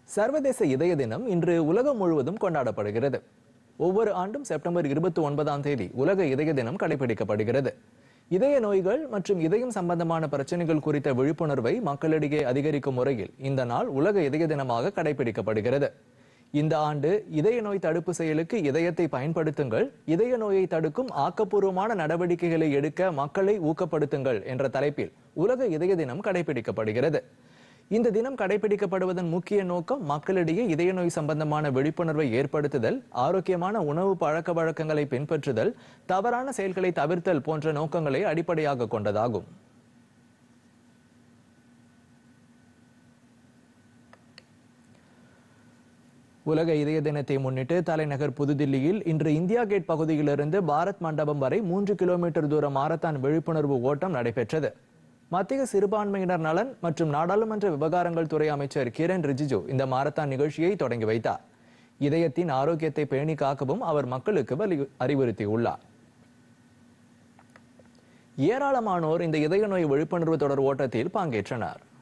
சர்வதேச இதய தினம் இன்று உலகம் முழுவதும் கொண்டாடப்படுகிறது. ஒவ்வொரு ஆண்டும் செப்டம்பர் 29ஆம் தேதி உலக இதய தினம் கடைபிடிக்கப்படுகிறது. இதய நோய்கள் மற்றும் இதயம் சம்பந்தமான பிரச்சனைகள் குறித்த விழிப்புணர்வை மக்களிடையே அதிகரிக்கும் முறையில் இந்த நாள் உலக இதய தினமாக கடைபிடிக்கப்படுகிறது. இந்த ஆண்டு இதய நோய் தடுப்பு செயலுக்கு இதயத்தை பயன்படுத்துங்கள், இதய நோயை தடுக்கும் ஆக்கப்பூர்வமான நடவடிக்கைகளை எடுக்க மக்களை ஊக்கப்படுத்துங்கள் என்ற தலைப்பில் உலக இதய தினம் கடைபிடிக்கப்படுகிறது. இந்த தினம் கடைபிடிக்கப்படுவதன் முக்கிய நோக்கம் மக்களிடையே இதய நோய் சம்பந்தமான விழிப்புணர்வை ஏற்படுத்துதல், ஆரோக்கியமான உணவு பழக்க வழக்கங்களை பின்பற்றுதல், தவறான செயல்களை தவிர்த்தல் போன்ற நோக்கங்களை அடிப்படையாக கொண்டதாகும். உலக இதய தினத்தை முன்னிட்டு தலைநகர் புதுதில்லியில் இன்று இந்தியா கேட் பகுதியிலிருந்து பாரத் மண்டபம் வரை 3 கிலோமீட்டர் தூர மாரத்தான் விழிப்புணர்வு ஓட்டம் நடைபெற்றது. மத்திய சிறுபான்மையினர் நலன் மற்றும் நாடாளுமன்ற விவகாரங்கள் துறை அமைச்சர் கிரண் ரிஜிஜு இந்த மாரத்தான் நிகழ்ச்சியை தொடங்கி வைத்தார். இதயத்தின் ஆரோக்கியத்தை பேணி காக்கவும் அவர் மக்களுக்கு அறிவுறுத்தியுள்ளார். ஏராளமானோர் இந்த இதய நோய் விழிப்புணர்வு தொடர் ஓட்டத்தில் பங்கேற்றனர்.